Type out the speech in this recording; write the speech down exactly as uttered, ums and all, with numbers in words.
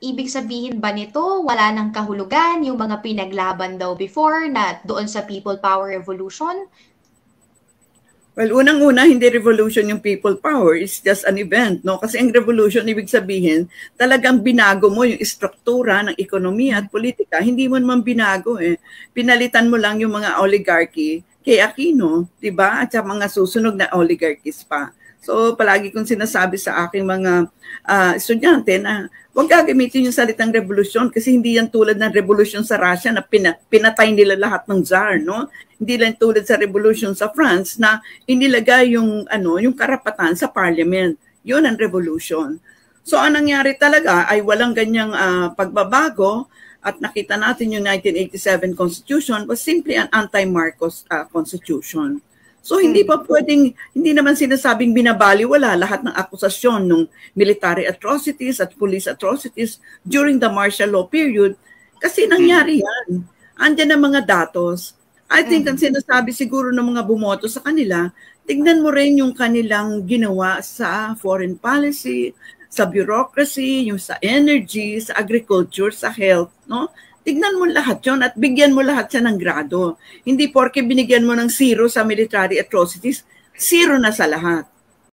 ibig sabihin ba nito wala nang kahulugan yung mga pinaglaban daw before na doon sa People Power Revolution? Well, unang-una, hindi revolution yung people power. It's just an event, no? Kasi ang revolution, ibig sabihin, talagang binago mo yung struktura ng ekonomiya at politika. Hindi mo naman binago eh. Pinalitan mo lang yung mga oligarchy kay Aquino, di ba? At sa mga susunod na oligarchies pa. So, palagi kong sinasabi sa aking mga uh, estudyante na huwag gagamitin yung salitang revolusyon kasi hindi yan tulad ng revolusyon sa Russia na pina, pinatay nila lahat ng czar, no? Hindi lang tulad sa revolution sa France na inilagay yung, ano, yung karapatan sa parliament. Yun ang revolution. So, ang nangyari talaga ay walang ganyang uh, pagbabago at nakita natin yung nineteen eighty-seven Constitution was simply an anti-Marcos uh, Constitution. So hindi pa pwedeng, hindi naman sinasabing binabaliwala lahat ng akusasyon ng military atrocities at police atrocities during the martial law period kasi nangyari yan. Andiyan ang mga datos. I think ang sinasabi siguro ng mga bumoto sa kanila, tignan mo rin yung kanilang ginawa sa foreign policy, sa bureaucracy, yung sa energy, sa agriculture, sa health, no? Tignan mo lahat yon at bigyan mo lahat siya ng grado. Hindi porke binigyan mo ng zero sa military atrocities, zero na sa lahat.